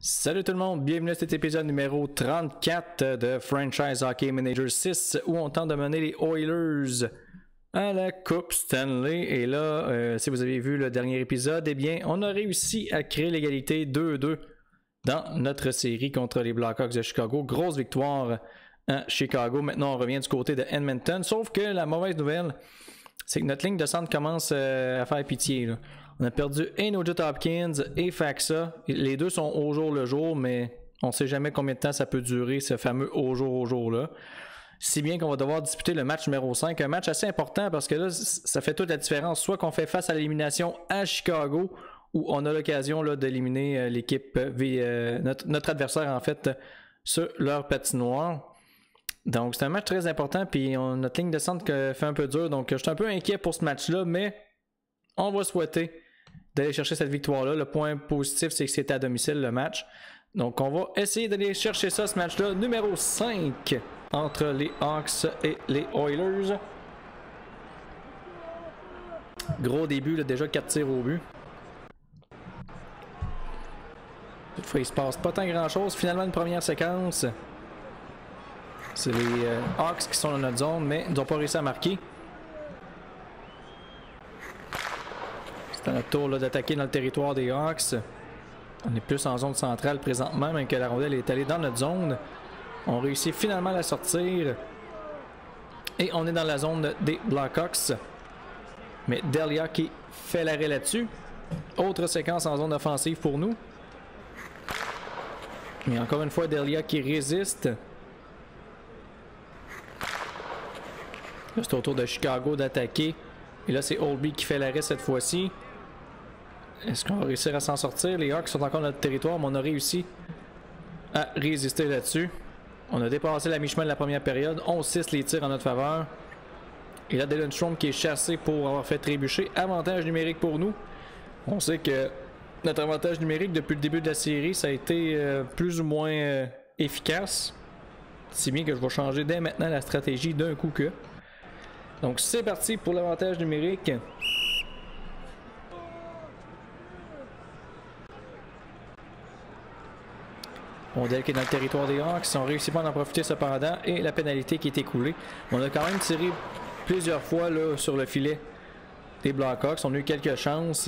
Salut tout le monde, bienvenue à cet épisode numéro 34 de Franchise Hockey Manager 6 où on tente de mener les Oilers à la Coupe Stanley. Et là, si vous avez vu le dernier épisode, eh bien, on a réussi à créer l'égalité 2-2 dans notre série contre les Blackhawks de Chicago. Grosse victoire à Chicago. Maintenant, on revient du côté de Edmonton. Sauf que la mauvaise nouvelle, c'est que notre ligne de centre commence à faire pitié, là. On a perdu Nugent Hopkins et Faksa. Les deux sont au jour le jour, mais on ne sait jamais combien de temps ça peut durer, ce fameux au jour là. Si bien qu'on va devoir disputer le match numéro 5. Un match assez important parce que là, ça fait toute la différence. Soit qu'on fait face à l'élimination à Chicago, ou on a l'occasion d'éliminer l'équipe, notre adversaire en fait, sur leur patinoire. Donc c'est un match très important, puis notre ligne de centre fait un peu dur. Donc je suis un peu inquiet pour ce match-là, mais on va souhaiter d'aller chercher cette victoire-là. Le point positif, c'est que c'est à domicile le match. Donc, on va essayer d'aller chercher ça, ce match-là. Numéro 5 entre les Hawks et les Oilers. Gros début, là, déjà 4 tirs au but. Toutefois, il se passe pas tant grand-chose. Finalement, une première séquence. C'est les Hawks qui sont dans notre zone, mais ils n'ont pas réussi à marquer. C'est à notre tour d'attaquer dans le territoire des Hawks. On est plus en zone centrale présentement, même que la rondelle est allée dans notre zone. On réussit finalement à la sortir. Et on est dans la zone des Blackhawks. Mais Delia qui fait l'arrêt là-dessus. Autre séquence en zone offensive pour nous. Mais encore une fois, Delia qui résiste. Là, c'est au tour de Chicago d'attaquer. Et là, c'est Oldby qui fait l'arrêt cette fois-ci. Est-ce qu'on va réussir à s'en sortir? Les Hawks sont encore dans notre territoire, mais on a réussi à résister là-dessus. On a dépassé la mi-chemin de la première période. 11-6 les tirs en notre faveur. Et là, Dylan Strome qui est chassé pour avoir fait trébucher. Avantage numérique pour nous. On sait que notre avantage numérique depuis le début de la série, ça a été plus ou moins efficace. Si bien que je vais changer dès maintenant la stratégie d'un coup que. Donc c'est parti pour l'avantage numérique. Rondelle qui est dans le territoire des Hawks. On réussit pas à en profiter cependant. Et la pénalité qui est écoulée. On a quand même tiré plusieurs fois là, sur le filet des Blackhawks. On a eu quelques chances.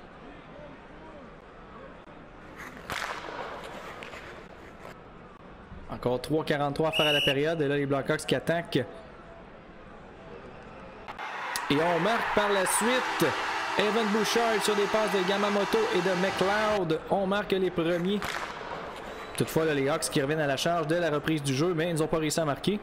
Encore 3,43 à faire à la période. Et là, les Blackhawks qui attaquent. Et on marque par la suite. Evan Bouchard sur des passes de Yamamoto et de McLeod. On marque les premiers. Toutefois, là, les Hawks qui reviennent à la charge dès la reprise du jeu, mais ils n'ont pas réussi à marquer.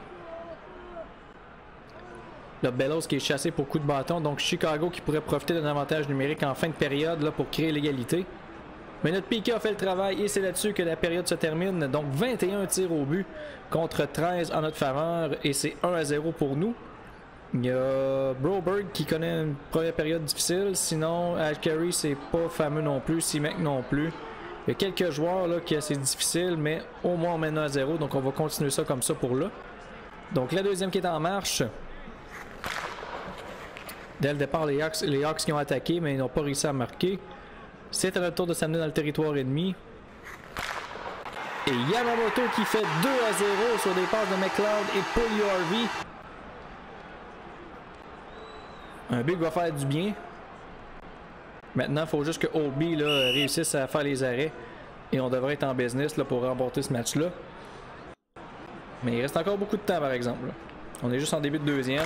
Là, Bellows qui est chassé pour coup de bâton. Donc Chicago qui pourrait profiter d'un avantage numérique en fin de période là, pour créer l'égalité. Mais notre Piquet a fait le travail et c'est là-dessus que la période se termine. Donc 21 tirs au but contre 13 en notre faveur et c'est 1-0 pour nous. Il y a Broberg qui connaît une première période difficile. Sinon, Al Carey, c'est pas fameux non plus. Simek non plus. Il y a quelques joueurs là, qui est assez difficile, mais au moins on mène 1-0. Donc on va continuer ça comme ça pour là. Donc la deuxième qui est en marche. Dès le départ, les Hawks qui ont attaqué, mais ils n'ont pas réussi à marquer. C'est à notre tour de s'amener dans le territoire ennemi. Et Yamamoto qui fait 2-0 sur des passes de McLeod et Puljujärvi. Un but qui va faire du bien. Maintenant, il faut juste que Oldby réussisse à faire les arrêts. Et on devrait être en business là, pour remporter ce match-là. Mais il reste encore beaucoup de temps, par exemple. Là. On est juste en début de deuxième.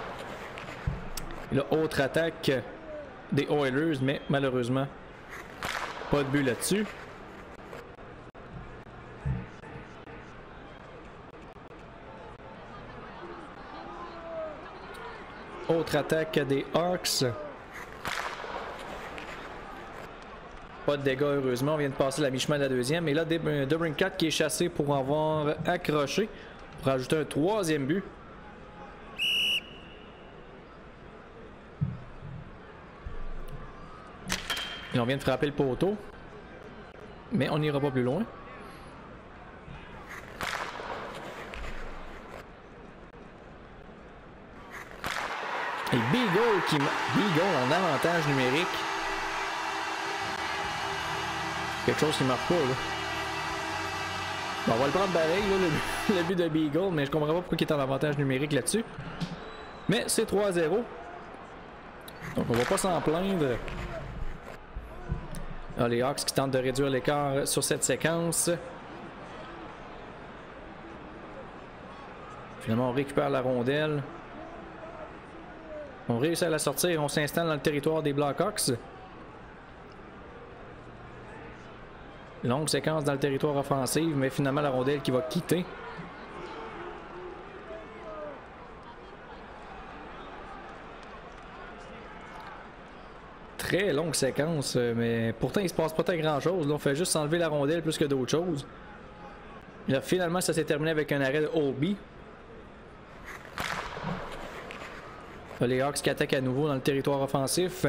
Et là, autre attaque des Oilers, mais malheureusement, pas de but là-dessus. Autre attaque des Hawks. Pas de dégâts heureusement, on vient de passer la mi-chemin de la deuxième. Et là, DeBrincat qui est chassé pour avoir accroché. Pour ajouter un troisième but. Et on vient de frapper le poteau. Mais on n'ira pas plus loin. Et Beagle en avantage numérique. Quelque chose qui marque pas là. Bon, on va le prendre pareil, là, le but de Beagle, mais je comprends pas pourquoi il est en avantage numérique là-dessus. Mais c'est 3-0. Donc on va pas s'en plaindre. Ah, les Hawks qui tentent de réduire l'écart sur cette séquence. Finalement, on récupère la rondelle. On réussit à la sortir. On s'installe dans le territoire des Blackhawks. Longue séquence dans le territoire offensif, mais finalement la rondelle qui va quitter. Très longue séquence, mais pourtant il se passe pas très grand chose. Là, on fait juste enlever la rondelle plus que d'autres choses. Là, finalement, ça s'est terminé avec un arrêt de Holby. Là, les Hawks qui attaquent à nouveau dans le territoire offensif.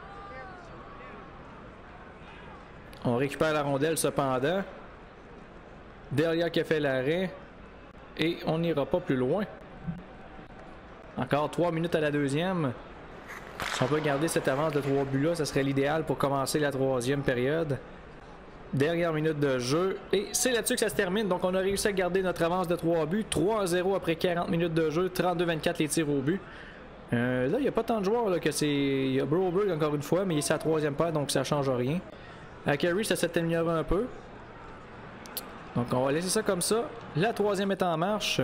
On récupère la rondelle cependant. Delia qui a fait l'arrêt. Et on n'ira pas plus loin. Encore 3 minutes à la deuxième. Si on peut garder cette avance de 3 buts là, ça serait l'idéal pour commencer la troisième période. Dernière minute de jeu. Et c'est là-dessus que ça se termine. Donc on a réussi à garder notre avance de 3 buts. 3-0 après 40 minutes de jeu. 32-24 les tirs au but. Là, il n'y a pas tant de joueurs là, que c'est... Il y a Broberg encore une fois, mais il est sa troisième paire, donc ça change rien. À Carey, ça s'est amélioré un peu. Donc on va laisser ça comme ça. La troisième est en marche.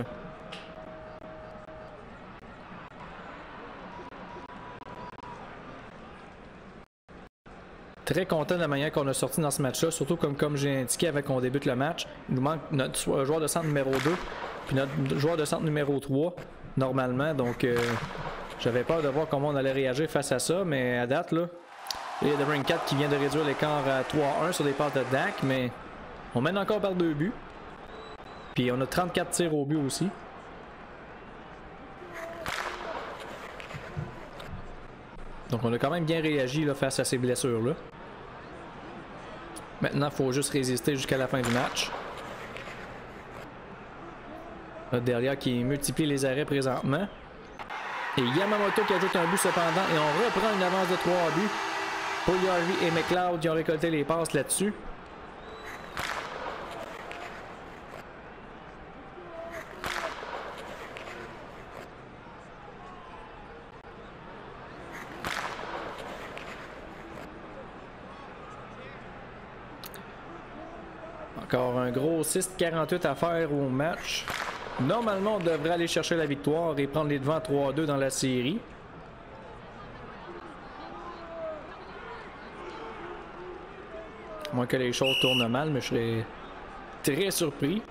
Très content de la manière qu'on a sorti dans ce match-là, surtout comme j'ai indiqué avant qu'on débute le match. Il nous manque notre joueur de centre numéro 2 puis notre joueur de centre numéro 3 normalement. Donc j'avais peur de voir comment on allait réagir face à ça, mais à date là, il y a The Ring 4 qui vient de réduire l'écart à 3-1 sur des passes de Dak, mais on mène encore par 2 buts. Puis on a 34 tirs au but aussi. Donc on a quand même bien réagi là, face à ces blessures-là. Maintenant, il faut juste résister jusqu'à la fin du match. Là, derrière qui multiplie les arrêts présentement. Et Yamamoto qui ajoute un but cependant. Et on reprend une avance de 3 buts. Puljujarvi et McLeod qui ont récolté les passes là-dessus. Encore un gros 6-48 à faire au match. Normalement, on devrait aller chercher la victoire et prendre les devants 3-2 dans la série. À moins que les choses tournent mal, mais je serais très surpris.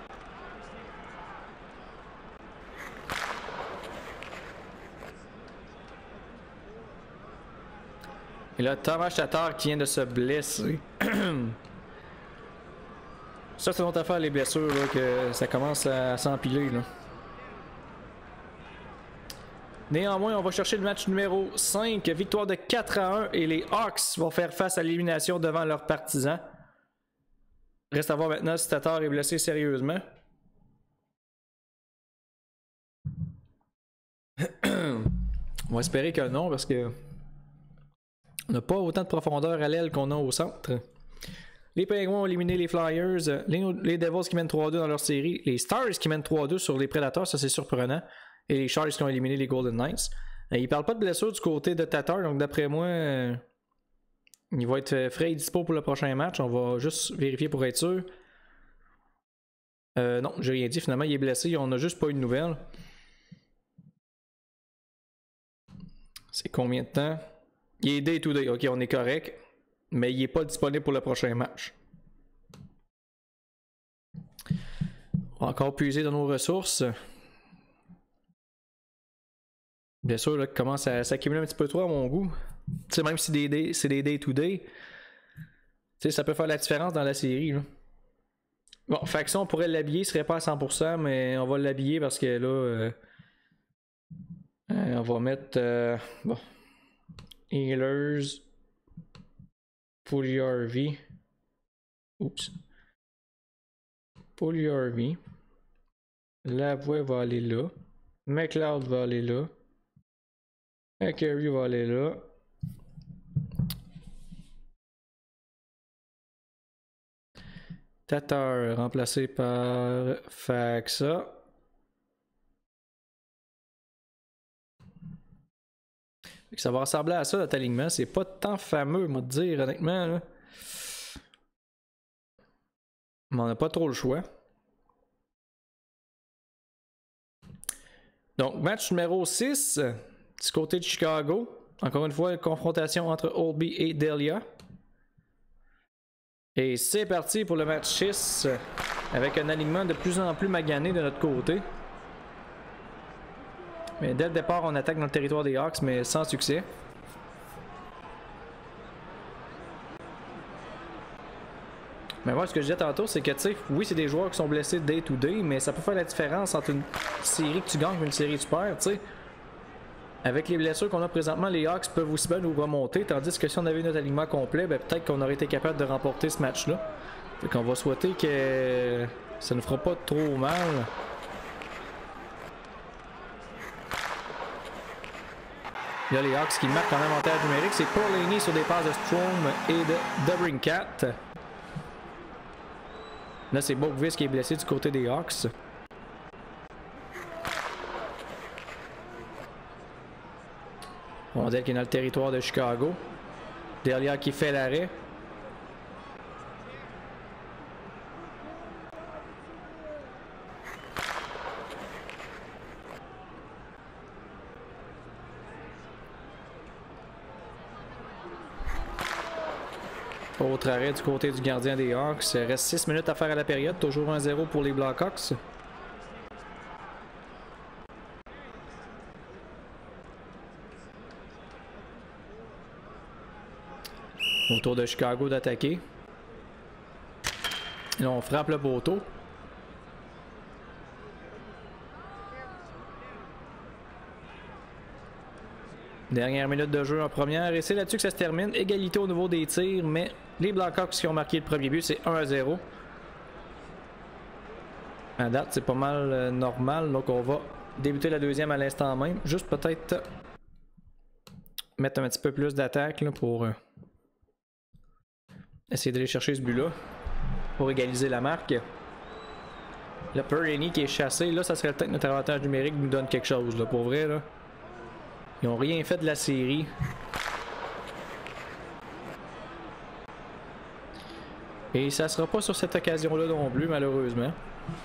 Et là, Thomas Tatar qui vient de se blesser. Ça, c'est notre affaire, les blessures, là, que ça commence à s'empiler. Néanmoins, on va chercher le match numéro 5. Victoire de 4-1 et les Hawks vont faire face à l'élimination devant leurs partisans. Reste à voir maintenant si Tatar est blessé sérieusement. On va espérer que non, parce que on n'a pas autant de profondeur à l'aile qu'on a au centre. Les Penguins ont éliminé les Flyers, les Devils qui mènent 3-2 dans leur série, les Stars qui mènent 3-2 sur les Predators, ça c'est surprenant, et les Sharks qui ont éliminé les Golden Knights. Il ne parle pas de blessure du côté de Tatar, donc d'après moi, il va être frais et dispo pour le prochain match. On va juste vérifier pour être sûr. Non, j'ai rien dit, finalement il est blessé, on n'a juste pas eu de nouvelles. C'est combien de temps? Il est day-to-day, ok, on est correct. Mais il n'est pas disponible pour le prochain match. On va encore puiser dans nos ressources. Bien sûr, là, commence à s'accumuler un petit peu trop à mon goût. Tu sais, même si c'est des day-to-day, tu sais, ça peut faire la différence dans la série. Là. Bon, faction, on pourrait l'habiller, il serait pas à 100%, mais on va l'habiller parce que là, on va mettre bon, Healers. Puljujarvi. Oups. Puljujarvi. Lavoie va aller là. McLeod va aller là. Carey va aller là. Tatar, remplacé par Faxa. Ça va ressembler à ça notre alignement. C'est pas tant fameux, moi, de dire, honnêtement. Là. Mais on n'a pas trop le choix. Donc, match numéro 6, du côté de Chicago. Encore une fois, une confrontation entre Oldby et Delia. Et c'est parti pour le match 6, avec un alignement de plus en plus magané de notre côté. Mais dès le départ, on attaque dans le territoire des Hawks, mais sans succès. Mais moi, ce que je disais tantôt, c'est que, tu sais, oui, c'est des joueurs qui sont blessés day to day, mais ça peut faire la différence entre une série que tu gagnes et une série que tu perds, tu sais. Avec les blessures qu'on a présentement, les Hawks peuvent aussi bien nous remonter, tandis que si on avait notre alignement complet, ben, peut-être qu'on aurait été capable de remporter ce match-là. Fait qu'on va souhaiter que ça ne fera pas trop mal. Là, les Hawks qui marquent en avantage numérique, c'est Paul Laney sur des passes de Strom et de Debrincat. Là, c'est Bourgvis qui est blessé du côté des Hawks. Rondelle qui est dans le territoire de Chicago. Delia qui fait l'arrêt. Autre arrêt du côté du gardien des Hawks. Il reste 6 minutes à faire à la période. Toujours 1-0 pour les Blackhawks. Autour de Chicago d'attaquer. Là, on frappe le poteau. Dernière minute de jeu en première. Et c'est là-dessus que ça se termine. Égalité au niveau des tirs, mais les Blackhawks qui ont marqué le premier but, c'est 1-0. À date, c'est pas mal normal. Donc, on va débuter la deuxième à l'instant même. Juste peut-être mettre un petit peu plus d'attaque pour essayer d'aller chercher ce but-là. Pour égaliser la marque. Le Perrini qui est chassé. Là, ça serait peut-être notre avantage numérique qui nous donne quelque chose. Là, pour vrai, là. Ils n'ont rien fait de la série. Et ça ne sera pas sur cette occasion-là non plus, malheureusement.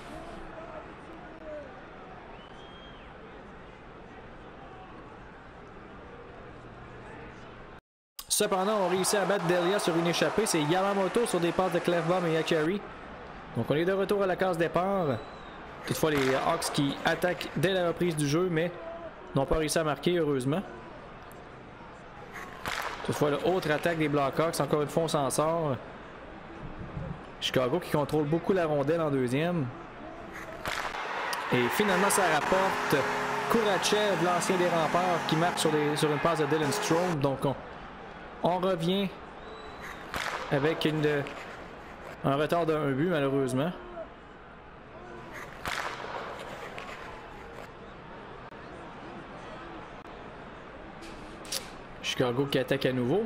Cependant, on réussit à battre Delia sur une échappée. C'est Yamamoto sur des passes de Clefbaum et Yakari. Donc on est de retour à la case départ. Toutefois, les Hawks qui attaquent dès la reprise du jeu, mais n'ont pas réussi à marquer, heureusement. Toutefois, l'autre attaque des Blackhawks, encore une fois, on s'en sort. Chicago qui contrôle beaucoup la rondelle en deuxième. Et finalement, ça rapporte Kourachev, l'ancien des Remparts, qui marque sur une passe de Dylan Strome. Donc, on revient avec un retard d'un but, malheureusement. Chicago qui attaque à nouveau.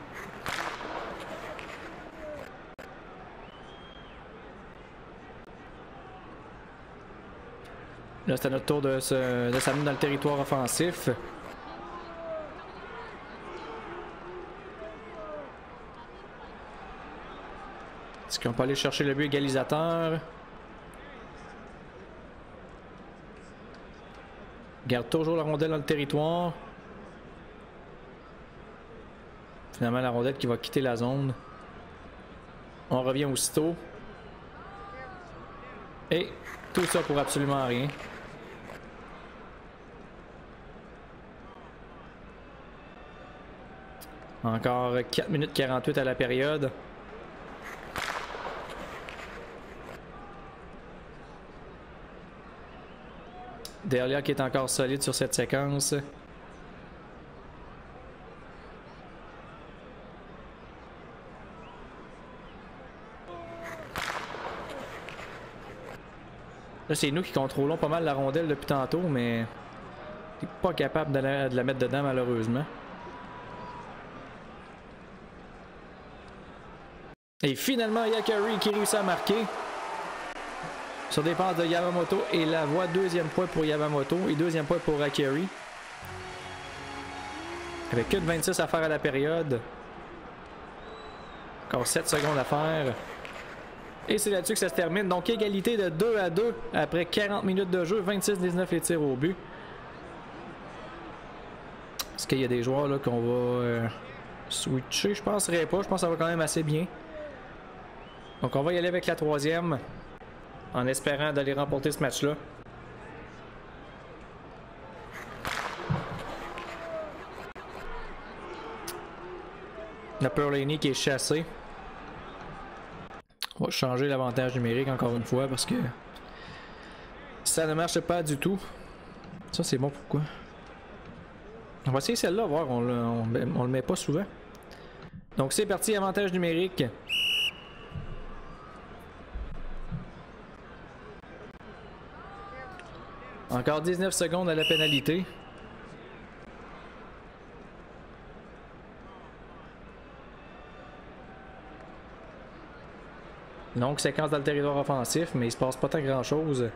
Là, c'est à notre tour de s'amener dans le territoire offensif. Est-ce qu'on peut aller chercher le but égalisateur? Garde toujours la rondelle dans le territoire. Finalement, la rondelle qui va quitter la zone. On revient aussitôt. Et tout ça pour absolument rien. Encore 4 minutes 48 à la période. Delia qui est encore solide sur cette séquence. Là, c'est nous qui contrôlons pas mal la rondelle depuis tantôt, mais on n'est pas capable de la mettre dedans, malheureusement. Et finalement, Yakari qui réussit à marquer. Sur des passes de Yamamoto et la voie. Deuxième point pour Yamamoto et deuxième point pour Yakari. Avec que de 26 à faire à la période. Encore 7 secondes à faire. Et c'est là-dessus que ça se termine. Donc égalité de 2-2 après 40 minutes de jeu. 26-19 les tirs au but. Est-ce qu'il y a des joueurs là qu'on va switcher? Je penserais pas. Je pense que ça va quand même assez bien. Donc on va y aller avec la troisième. En espérant d'aller remporter ce match-là. La Perlaney qui est chassé. On va changer l'avantage numérique encore une fois parce que ça ne marche pas du tout. Ça c'est bon pourquoi? On va essayer celle-là, voir, on le met pas souvent. Donc c'est parti, avantage numérique. Encore 19 secondes à la pénalité. Donc séquence dans le territoire offensif, mais il se passe pas tant grand chose.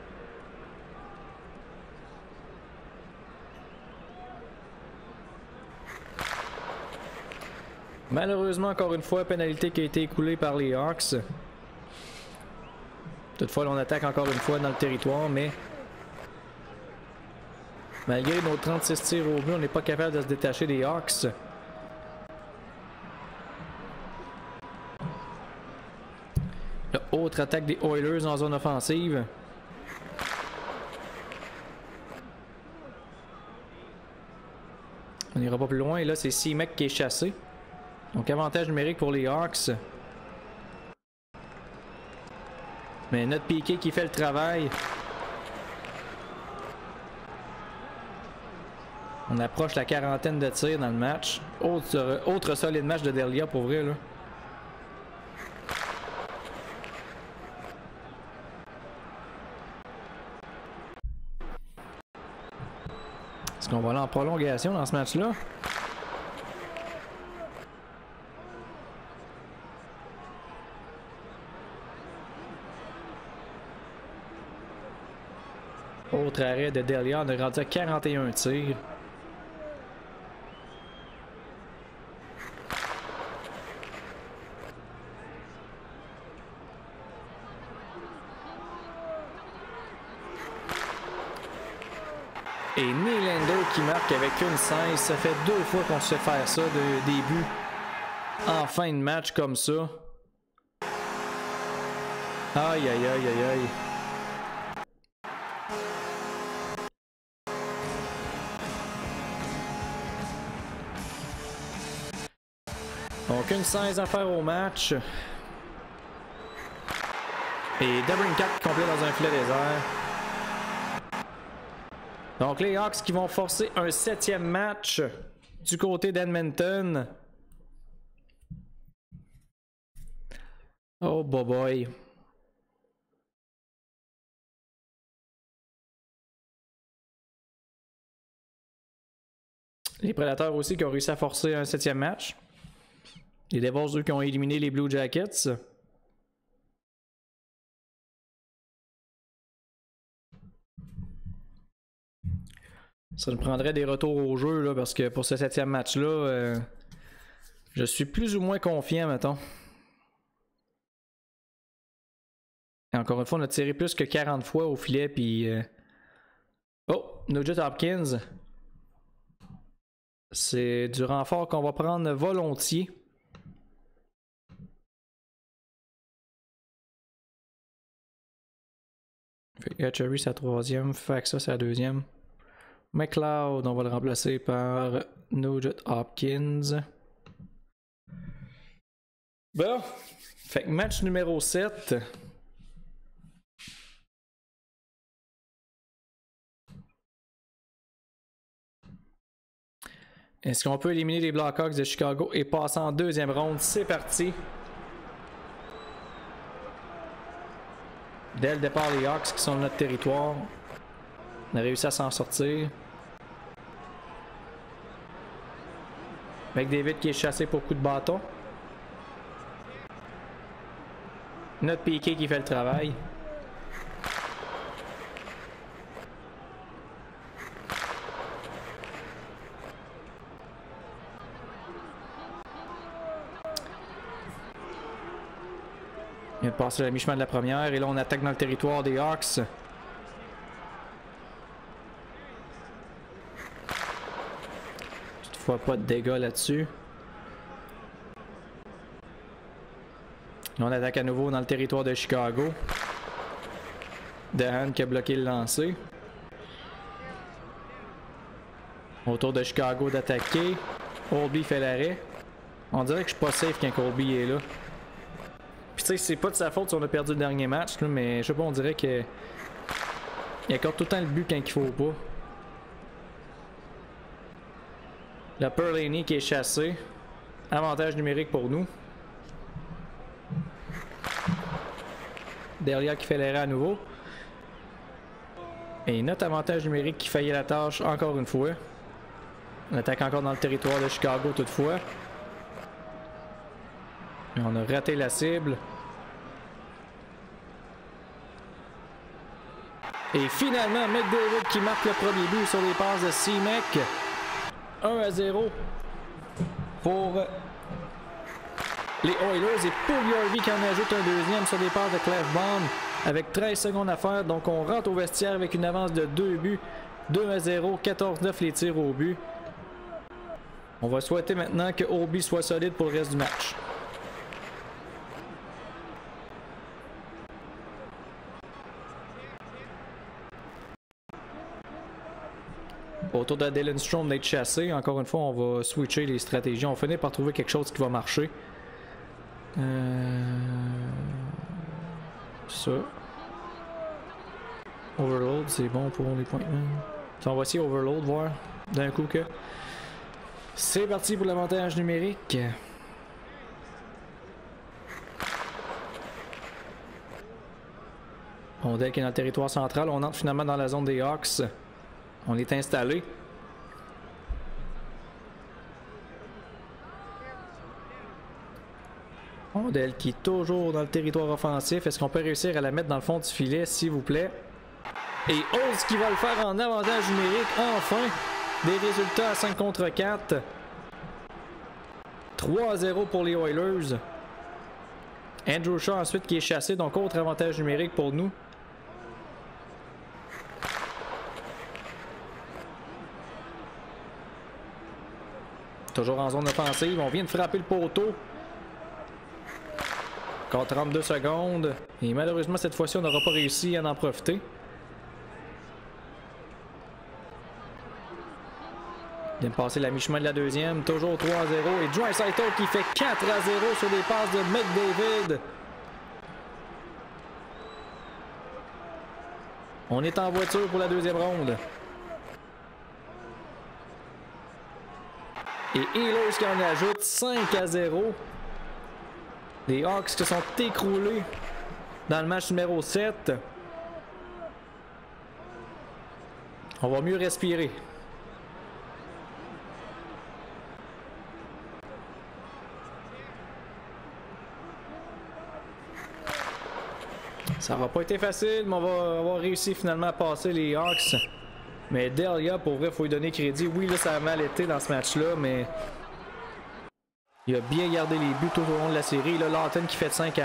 Malheureusement, encore une fois, pénalité qui a été écoulée par les Hawks. Toutefois, on attaque encore une fois dans le territoire, mais malgré nos 36 tirs au but, on n'est pas capable de se détacher des Hawks. Autre attaque des Oilers en zone offensive. On n'ira pas plus loin. Et là, c'est Simek qui est chassé. Donc, avantage numérique pour les Hawks. Mais notre Piqué qui fait le travail. On approche la quarantaine de tirs dans le match. Autre solide match de Delia pour vrai, là. Est-ce qu'on va aller en prolongation dans ce match-là? Autre arrêt de Delia, on est rendu à 41 tirs. Et Nylander qui marque avec une 16. Ça fait 2 fois qu'on se fait faire ça de début en fin de match comme ça. Aïe aïe aïe aïe aïe. Donc une 16 à faire au match. Et Debrincat qui complète dans un filet désert. Donc les Hawks qui vont forcer un 7e match du côté d'Edmonton. Oh boy. Les Prédateurs aussi qui ont réussi à forcer un 7e match. Les Devils eux qui ont éliminé les Blue Jackets. Ça nous prendrait des retours au jeu là, parce que pour ce 7e match-là, je suis plus ou moins confiant, mettons. Et encore une fois, on a tiré plus que 40 fois au filet, puis... Oh, Nugent Hopkins. C'est du renfort qu'on va prendre volontiers. Cherry, sa 3e. Faxa, sa 2e. McLeod, on va le remplacer par Nugent Hopkins. Bon, fait que match numéro 7. Est-ce qu'on peut éliminer les Blackhawks de Chicago et passer en 2e ronde? C'est parti. Dès le départ, les Hawks qui sont de notre territoire. On a réussi à s'en sortir. McDavid qui est chassé pour coup de bâton. Notre Piqué qui fait le travail. Il vient de passer la mi-chemin de la première et là on attaque dans le territoire des Hawks. Toutefois pas de dégâts là-dessus. On attaque à nouveau dans le territoire de Chicago. Dehan qui a bloqué le lancer. Autour de Chicago d'attaquer. Colby fait l'arrêt. On dirait que je suis pas safe quand Colby est là. Puis tu sais, c'est pas de sa faute si on a perdu le dernier match, là, mais je sais pas, on dirait que il accorde tout le temps le but quand il faut pas. Le Perlaney qui est chassé. Avantage numérique pour nous. Delia qui fait l'arrêt à nouveau. Et notre avantage numérique qui faillit la tâche encore une fois. On attaque encore dans le territoire de Chicago toutefois. Et on a raté la cible. Et finalement, McDavid qui marque le premier but sur les passes de C-Mec. 1-0 pour les Oilers. Et Paul Harvey qui en ajoute un deuxième sur des passes de Clefbaum avec 13 secondes à faire. Donc on rentre au vestiaire avec une avance de 2 buts. 2-0, 14-9 les tirs au but. On va souhaiter maintenant que Obi soit solide pour le reste du match. Autour de Dylan Strome d'être chassé, encore une fois, on va switcher les stratégies. On finit par trouver quelque chose qui va marcher. Ça. Overload, c'est bon pour les points. On va essayer Overload, voir d'un coup que. C'est parti pour l'avantage numérique. On deck est dans le territoire central. On entre finalement dans la zone des Hawks. On est installé. Ondel qui est toujours dans le territoire offensif. Est-ce qu'on peut réussir à la mettre dans le fond du filet, s'il vous plaît? Et Oz qui va le faire en avantage numérique. Enfin, des résultats à 5 contre 4. 3-0 pour les Oilers. Andrew Shaw ensuite qui est chassé, donc autre avantage numérique pour nous. Toujours en zone offensive. On vient de frapper le poteau. Encore 32 secondes. Et malheureusement, cette fois-ci, on n'aura pas réussi à en profiter. Il vient de passer la mi-chemin de la deuxième. Toujours 3-0. Et Draisaitl qui fait 4-0 sur des passes de McDavid. On est en voiture pour la deuxième ronde. Et Ehlers qui en ajoute 5-0. Les Hawks qui sont écroulés dans le match numéro 7. On va mieux respirer. Ça va pas été facile, mais on va avoir réussi finalement à passer les Hawks. Mais Delia, pour vrai, il faut lui donner crédit. Oui, là, ça a mal été dans ce match-là, mais il a bien gardé les buts tout au long de la série. Là, Lawton qui fait 5-1.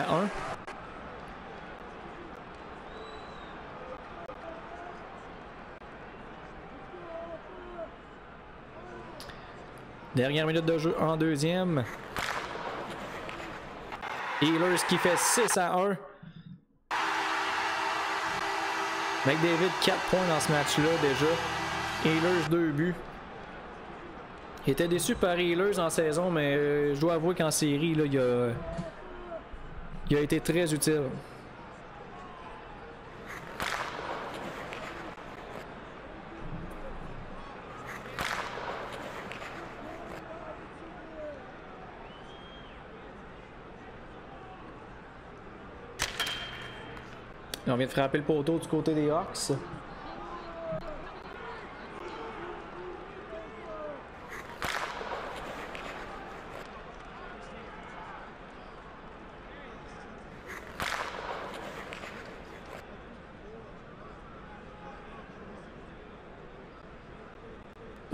Dernière minute de jeu en deuxième. Ehlers qui fait 6-1. McDavid 4 points dans ce match-là déjà. Ehlers 2 buts. Il était déçu par Ehlers en saison, mais je dois avouer qu'en série, là, il a été très utile. Et on vient de frapper le poteau du côté des Hawks.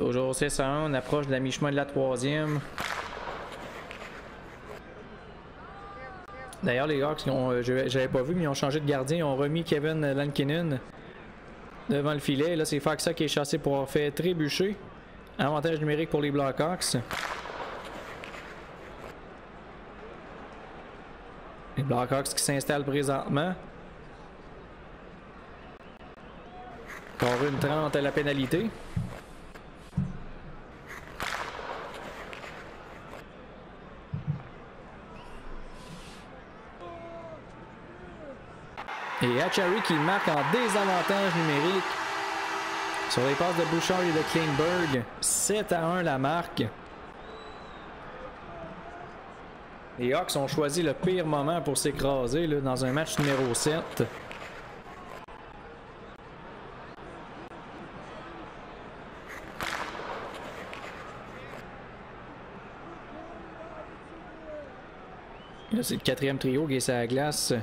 Toujours 6-1, on approche de la mi-chemin de la troisième. D'ailleurs, les Hawks, j'avais pas vu, mais ils ont changé de gardien. Ils ont remis Kevin Lankinen devant le filet. Là, c'est Faksa qui est chassé pour avoir fait trébucher. Avantage numérique pour les Blackhawks. Les Blackhawks qui s'installent présentement. Encore une 30 à la pénalité. Et Hatchari qui marque en désavantage numérique sur les passes de Bouchard et de Klingberg. 7-1 la marque. Les Hawks ont choisi le pire moment pour s'écraser dans un match numéro 7. Là, c'est le quatrième trio qui est sur la glace.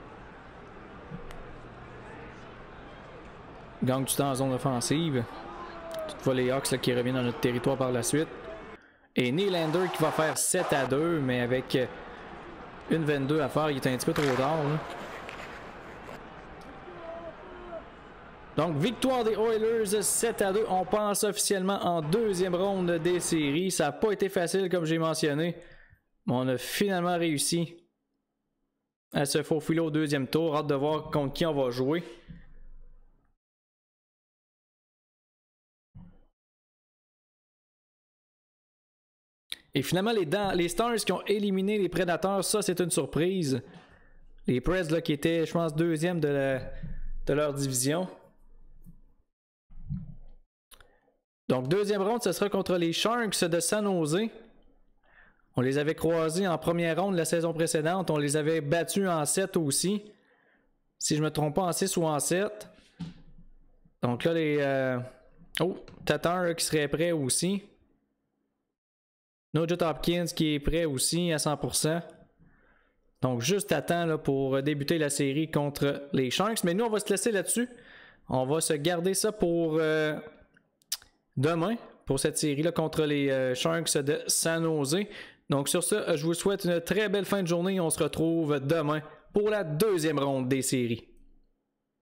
Gagne du temps en zone offensive. Toutefois, les Hawks là, qui reviennent dans notre territoire par la suite. Et Nylander qui va faire 7-2, mais avec une 22 à faire, il est un petit peu trop tard. Là. Donc, victoire des Oilers 7-2. On passe officiellement en deuxième ronde des séries. Ça n'a pas été facile, comme j'ai mentionné. Mais on a finalement réussi à se faufiler au deuxième tour. Hâte de voir contre qui on va jouer. Et finalement, les Stars qui ont éliminé les Predators, ça c'est une surprise. Les Preds là, qui étaient, je pense, deuxième de leur division. Donc, deuxième ronde, ce sera contre les Sharks de San Jose. On les avait croisés en première ronde la saison précédente. On les avait battus en 7 aussi. Si je ne me trompe pas, en 6 ou en 7. Donc là, les... Tatar qui serait prêt aussi. Nugent Hopkins qui est prêt aussi à 100%. Donc juste à temps là, pour débuter la série contre les Sharks. Mais nous, on va se laisser là-dessus. On va se garder ça pour demain, pour cette série-là contre les Sharks de San Jose. Donc sur ça, je vous souhaite une très belle fin de journée. On se retrouve demain pour la deuxième ronde des séries.